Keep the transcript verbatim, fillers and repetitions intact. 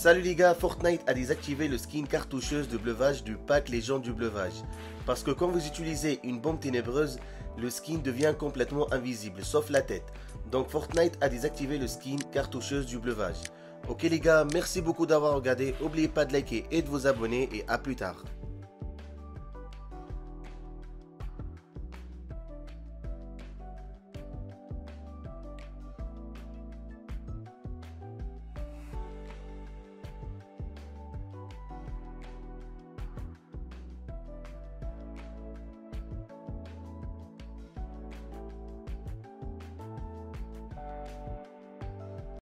Salut les gars, Fortnite a désactivé le skin cartoucheuse de bleuvage du pack Légende du bleuvage. Parce que quand vous utilisez une bombe ténébreuse, le skin devient complètement invisible, sauf la tête. Donc Fortnite a désactivé le skin cartoucheuse du bleuvage. Ok les gars, merci beaucoup d'avoir regardé, n'oubliez pas de liker et de vous abonner et à plus tard.